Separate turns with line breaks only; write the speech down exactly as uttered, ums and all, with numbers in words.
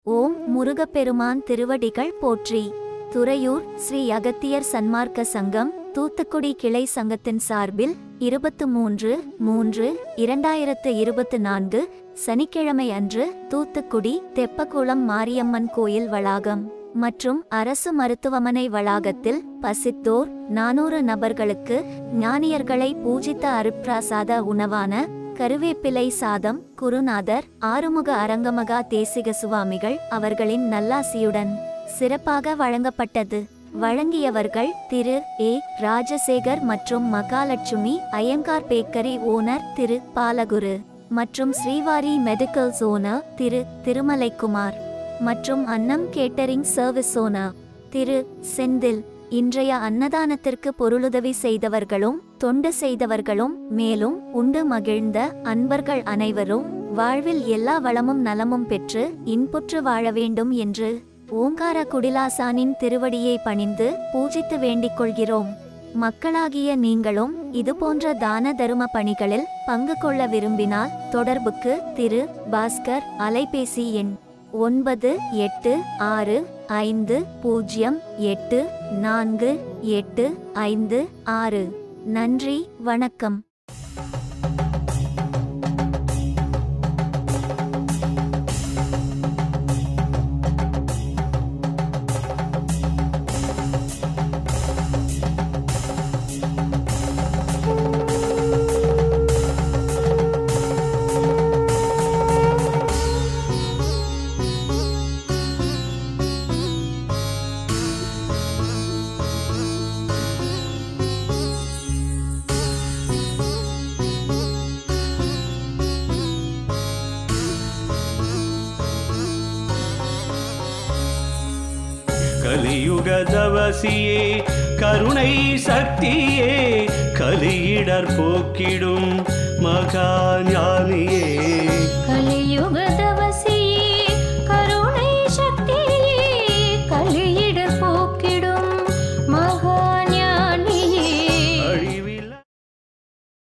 ஓம் முருகப்பெருமான் திருவடிகள் போற்றி. துறையூர் ஸ்ரீ அகத்தியர் சன்மார்க்க சங்கம் தூத்துக்குடி கிளை சங்கத்தின் சார்பில் இருபத்து மூன்று மூன்று இரண்டாயிரத்து இருபத்து நான்கு சனிக்கிழமை அன்று தூத்துக்குடி தெப்பக்குளம் மாரியம்மன் கோயில் வளாகம் மற்றும் அரசு மருத்துவமனை வளாகத்தில் பசித்தோர் நானூறு நபர்களுக்கு ஞானியர்களை பூஜித்த அருட்பிரசாத உணவான கருவேப்பிலை சாதம் குருநாதர் ஆறுமுக அரங்கமகா தேசிக சுவாமிகள் அவர்களின் நல்லாசியுடன் சிறப்பாக வழங்கப்பட்டது. வழங்கியவர்கள் திரு ஏ ராஜசேகர் மற்றும் மகாலட்சுமி ஐயங்கார் பேக்கரி ஓனர் திரு பாலகுரு மற்றும் ஸ்ரீவாரி மெடிக்கல் ஓனர் திரு திருமலைக்குமார் மற்றும் அன்னம் கேட்டரிங் சர்வீஸ் ஓனர் திரு செந்தில். இன்றைய அன்னதானத்திற்கு பொருளுதவி செய்தவர்களும் தொண்டு செய்தவர்களும் மேலும் உண்டு மகிழ்ந்த அன்பர்கள் அனைவரும் வாழ்வில் எல்லா வளமும் நலமும் பெற்று இன்புற்று வாழ வேண்டும் என்று ஓங்கார குடிலாசானின் திருவடியை பணிந்து பூஜித்து வேண்டிக் கொள்கிறோம். மக்களாகிய நீங்களும் இதுபோன்ற தான தரும பணிகளில் பங்கு கொள்ள விரும்பினால் தொடர்புக்கு திரு பாஸ்கர் அலைபேசி எண் ஒன்பது எட்டு ஆறு ஐந்து பூஜ்ஜியம் எட்டு நான்கு எட்டு ஐந்து ஆறு. நன்றி, வணக்கம்.
கலியுக தவசியே கருணை சக்தியே கலியிடர் போக்கிடும் மகா ஞானியே